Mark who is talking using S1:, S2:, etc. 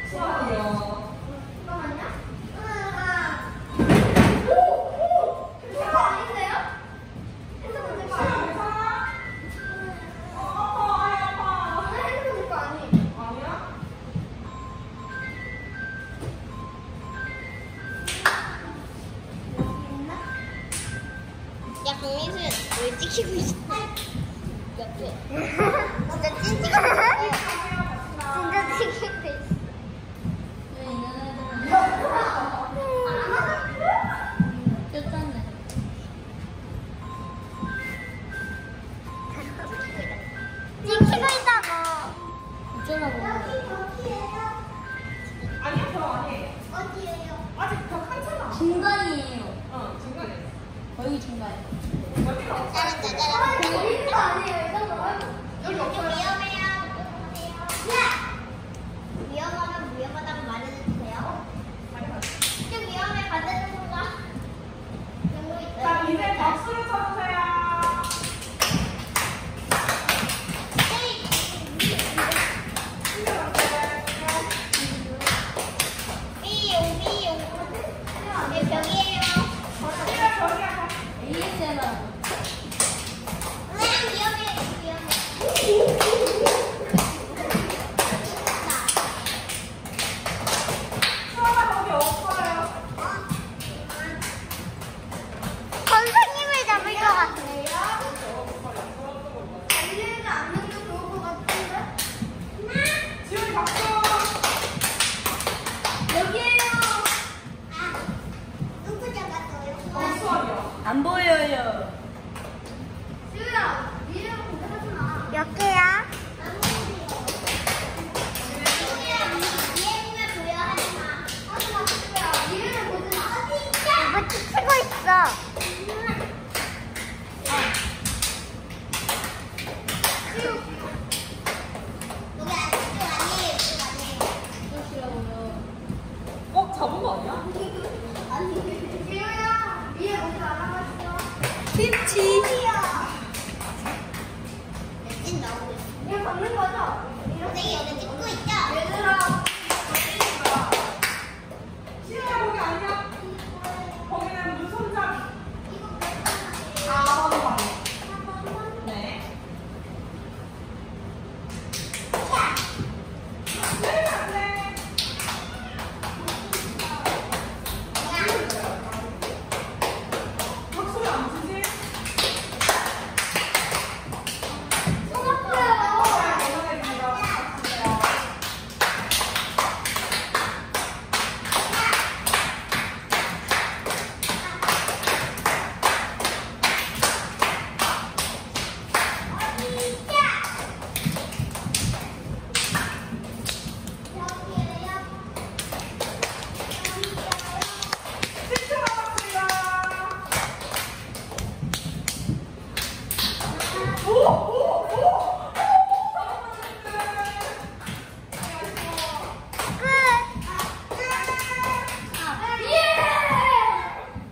S1: 수학이요.
S2: 잠깐만요.
S3: 야, 강민수 왜 찍히고 있어? 진짜 찐 찍히고 있어. 진짜 찍히고 있어. 쫓았네. 찍히고 있다고. 어쩌라고.
S1: 아니야, 저 아니에요.
S2: 어디예요?
S1: 아직 더 한참
S3: 중간이에요.
S1: 중간에.
S3: 여기 중간에.
S1: 여기가
S3: 짜라짜라.
S2: 이거 아니에요. 이거 뭐야?
S1: 여기 없어요.
S3: 위험해요. 위험하면 위험하다고 말해주세요. 좀 위험해 받는 순간.
S1: 자, 이제 박수를 쳐주세요.
S3: 네, 벽이에요.
S1: ASMR. 수아가 거기 없어요.
S3: 선생님을 잡을 것 같아.
S2: 달리지 않는 게 좋을 것 같은데?
S1: 지훈이 박수.
S2: 여기에요.
S3: 누구 잡았어요?
S1: 수학이요.
S4: 안 보여요.
S2: 지우야, 미래로 공부하지 마.
S3: 몇 개야? 얘는 보여 하지 마.
S2: 하지 마, 지우야. 미래를 보지 마.
S3: 이거 찍히고 있어. 여기 아직도 아니에요.
S1: 잡은 거 아니야?
S2: 지우야, 미래 보지 말라고 했어.
S4: 김치.
S3: 찐 나오고 있어.
S2: 이거 받는 거죠?
S3: 선생님 여기 찍고 있죠?
S2: 얘들아.
S1: 지훈아 거기 아니야? 거기는 물 손잡이. 4번 방. 네.